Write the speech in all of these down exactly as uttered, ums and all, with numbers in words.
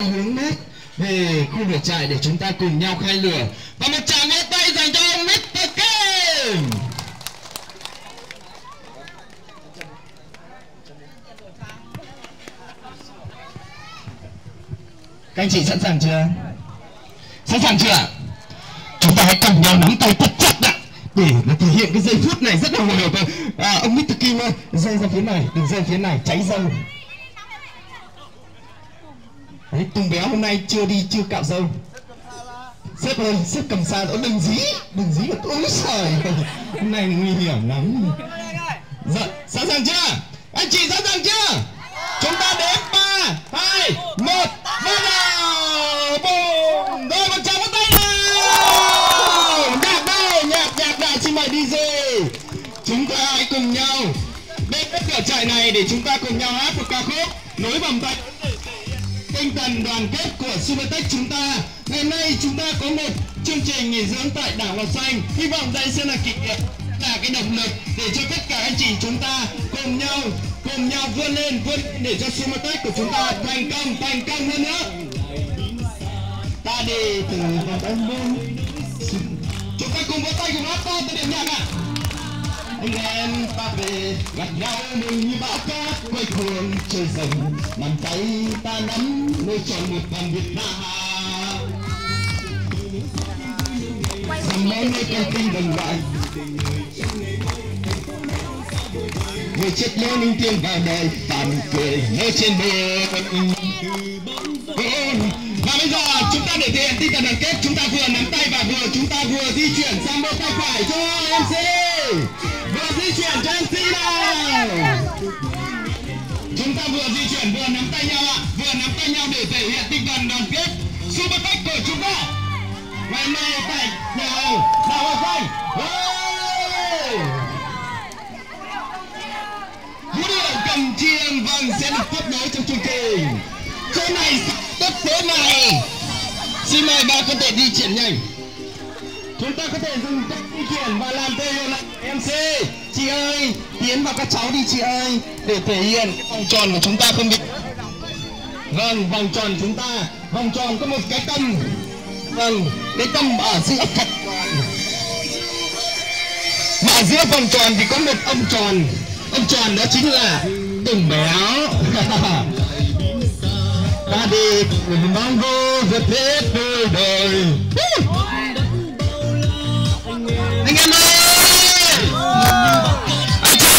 hướng mát về khu lửa trại để chúng ta cùng nhau khai lửa. Và một tràng vỗ tay dành cho ông mít tơ Kim. Các anh chị sẵn sàng chưa? Sẵn sàng chưa? Chúng ta hãy cùng nhau nắm tay thật chặt ạ, để nó thể hiện cái giây phút này rất là hồi hộp. À, ông mít tơ Kim ơi, rơi ra phía này, đừng rơi phía này, cháy dâu. Đấy, Tùng Béo hôm nay chưa đi, chưa cạo dâu. Sếp ơi, sếp cầm sa, đừng dí, đừng dí vào ôi trời, hôm nay nguy hiểm lắm. Dạ, sẵn sàng chưa? Anh chị sẵn sàng chưa? Chúng ta đếm ba, hai, một, bắt đầu. Bùm, rồi một tràng vỗ tay nào. Nhạc đây, nhạc, nhạc đây, xin mời đi jê. Chúng ta hãy cùng nhau đến với lửa trại này để chúng ta cùng nhau hát một ca khúc nối vòng tay tinh thần đoàn kết của Supertech chúng ta. Ngày hôm nay chúng ta có một chương trình nghỉ dưỡng tại đảo Ngọc Xanh. Hy vọng đây sẽ là kỷ niệm, là cái động lực để cho tất cả anh chị chúng ta cùng nhau cùng nhau vươn lên, vươn để cho Supertech của chúng ta thành công, thành công hơn nữa. Ta đi từ vào đông môn. Chúng ta cùng vỗ tay cùng hát to tới điểm nhạc ạ. Anh em ta về gặp nhau mình như bão cát quay cuồng trời rồng, bàn tay ta nắm nuôi trọn một vòng Việt Nam. Dòng máu nơi con tim đồng loại, người chết nhớ linh thiêng vào đời phản cười nơi trên bờ. Và bây giờ chúng ta để thể hiện tinh thần đoàn kết, chúng ta vừa nắm tay và vừa chúng ta vừa di chuyển sang bên tay phải cho em xê. Vừa di chuyển cho em xê nào. Chúng ta vừa di chuyển vừa nắm tay nhau ạ, vừa nắm tay nhau để thể hiện tinh thần đoàn kết Supertech của chúng ta. Ngày mai tại đảo đảo Ngọc Xanh. Vũ điệu cầm chiêng vâng sẽ được tiếp nối trong chương trình. Chỗ này tốt thế này. Xin mời ba có thể di chuyển nhanh. Chúng ta có thể dừng cách di chuyển và làm theo hiệu lệnh em xê. Chị ơi, tiến vào các cháu đi chị ơi, để thể hiện cái vòng tròn của chúng ta không bị. Vâng, vòng tròn chúng ta, vòng tròn có một cái tâm. Vâng, cái tâm ở giữa thật tròn. Mà ở giữa vòng tròn thì có một ông tròn. Ông tròn đó chính là Tùng Béo. Ta đi cùng bóng vô giật hết đôi đời. Anh em ơi, anh chị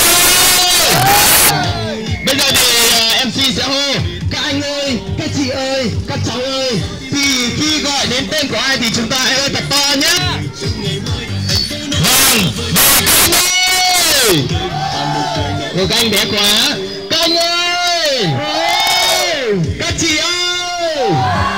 ơi, bây giờ thì em xê sẽ hô các anh ơi, các chị ơi, các cháu ơi. Thì khi gọi đến tên của ai thì chúng ta hãy ơi thật to nhé. Vâng, và các anh ơi. Ủa các anh bé quá. Các anh ơi, các chị ơi,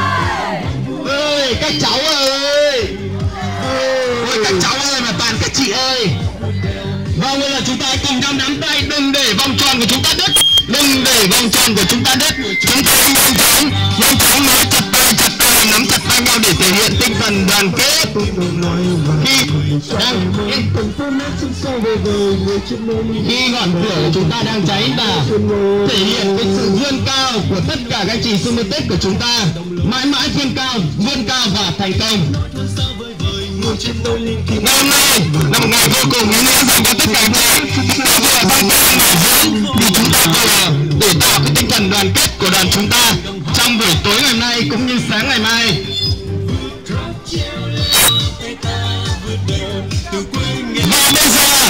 ơi các cháu ơi, ôi các cháu ơi mà toàn các chị ơi. Vâng, bây giờ chúng ta cùng nhau nắm tay, đừng để vòng tròn của chúng ta đứt, đừng để vòng tròn của chúng ta đứt. Chúng ta nhanh chóng, nhanh chóng nói chặt tay, chặt tay, nắm chặt tay nhau để thể hiện tinh thần đoàn kết. Khi đang khi ngọn lửa của chúng ta đang cháy và thể hiện cái sự vươn cao của tất cả các chị Supertech của chúng ta, mãi mãi vươn cao, vươn cao và thành công. Ngày hôm nay là một ngày vô cùng ý nghĩa dành cho tất cả các bạn. Chúng ta vừa tham gia nghỉ dưỡng thì chúng ta vừa để tạo cái tinh thần đoàn kết của đoàn chúng ta trong buổi tối ngày hôm nay cũng như sáng ngày mai. Và bây giờ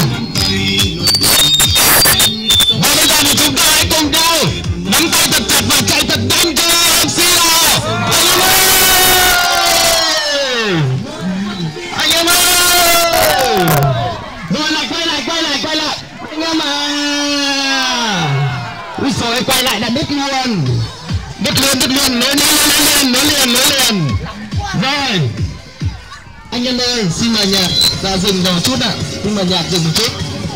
và bây giờ thì chúng ta hãy cùng nhau nắm tay thật chặt và chạy thật nhanh cho em xê nào. Anh em ơi, rồi lại quay lại quay lại quay lại anh em à. Úi xồi, quay lại đã đứt luôn, đứt luôn đứt luôn, nối nối nối liền nối liền nối liền. Rồi anh em ơi, xin mời nhạc ra dừng một chút ạ, xin mời nhạc dừng một chút.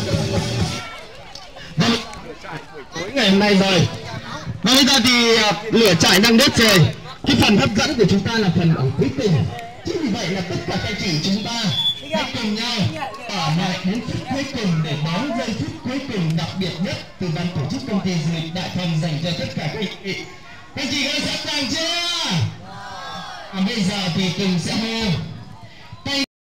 Vâng, tối ngày hôm nay rồi. Và bây giờ thì uh, lửa trại đang đốt rồi. Cái phần hấp dẫn của chúng ta là phần ở cuối cùng. Chính vì vậy là tất cả các chị chúng ta hãy cùng nhau ở lại đến phút cuối cùng để đón giây phút cuối cùng đặc biệt nhất từ ban tổ chức công ty du lịch Đại Thần dành cho tất cả các chị. Các chị đã sẵn sàng chưa? À, bây giờ thì Tùng sẽ hô